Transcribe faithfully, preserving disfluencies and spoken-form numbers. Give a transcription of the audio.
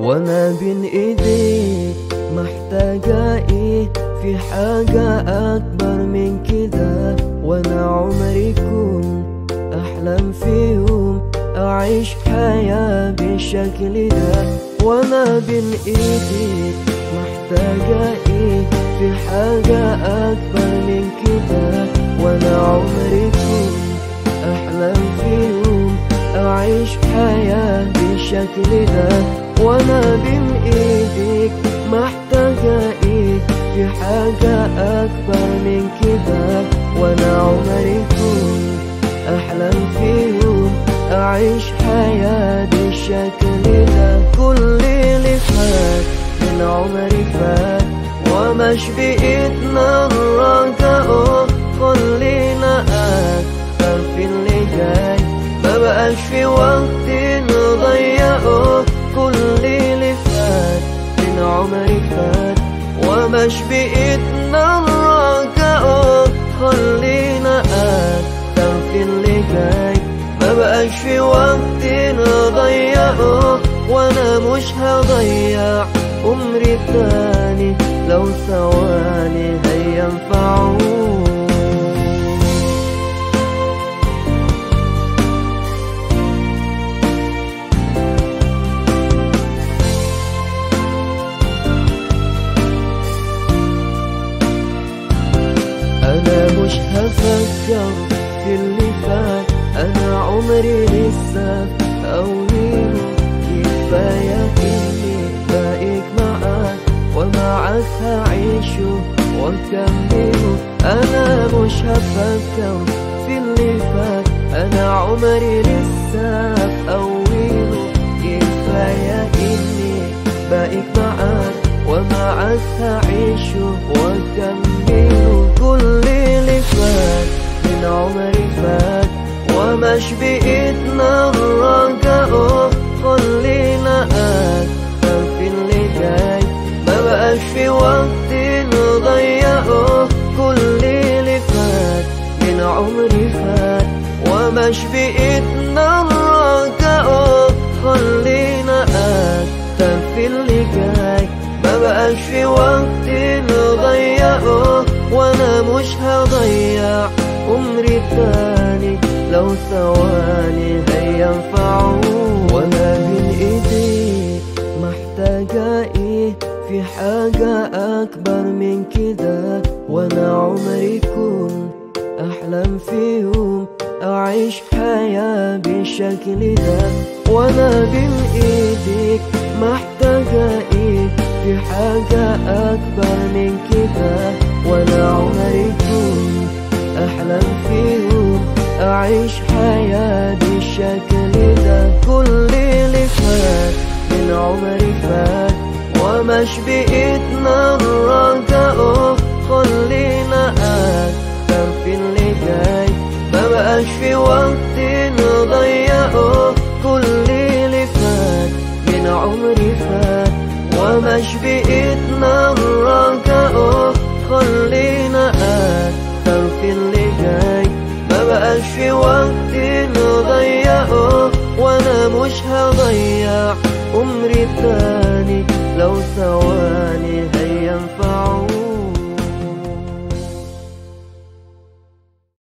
وانا بين ايديك محتاجة ايه؟ في حاجة اكبر من كده. وانا عمري كنت احلم في يوم اعيش حياة بالشكل ده. وانا بين ايديك محتاجة ايه؟ في حاجة اكبر من كده. وانا عمري كنت احلم في يوم اعيش حياة بالشكل ده. وانا بين ايديك محتاجة ايه؟ في حاجة اكبر من كده. وانا عمري كنت احلم في يوم اعيش حياة بالشكل ده. كل اللي فات من عمري فات ومش بإيدنا الرجاء. خلينا اكتر في اللي جاي، ما بقاش في وقت نضيعه. كل اللي فات من عمري فات ومش بإيدنا الرجاء. خلينا اكتر في اللي جاي، ما بقاش في وقت نضيعه. وانا مش هضيع عمري تاني لو ثواني هينفعوا. أنا مش هفكر في اللي فات، أنا عمري لسه أولينه. كفاية إني باقيك معاك ومعاك هعيشه وأكمله. أنا مش هفكر في اللي فات، أنا عمري لسه أولينه. كفاية إني باقيك معاك ومعاك هعيشه وأكمله. كل اللي فات من عمري فات ومش بإيدنا الرجاء. خلينا أكتر في اللي جاي، ما بقاش في وقت نضيعه. كل اللي فات من عمري فات ومش بإيدنا الرجاء. خلينا أكتر في اللي جاي، ما بقاش في وقت نضيعه. وانا مش هضيع عمري تاني لو ثواني هينفعوا. وانا بين ايديك محتاجة ايه؟ في حاجة اكبر من كده. وانا عمري كنت احلم في يوم اعيش حياة بالشكل ده. وانا بين ايديك محتاجة ايه؟ في حاجة اكبر من كده. وانا عمري كنت احلم في يوم اعيش حياة بالشكل ده. كل اللي فات من عمري فات ومش بإيدنا الرجاء. خلينا اكتر في اللي جاي، ما بقاش في وقت نضيعه. كل اللي فات من عمري فات ومش بإيدنا الرجاء. خلينا اكتر في اللي جاي، ما بقاش في وقت نضيعه. وانا مش هضيع عمري تاني لو ثواني